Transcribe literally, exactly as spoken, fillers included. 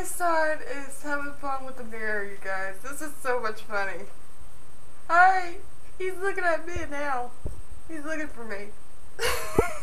My son is having fun with the mirror, you guys. This is so much funny. Hi! He's looking at me now. He's looking for me.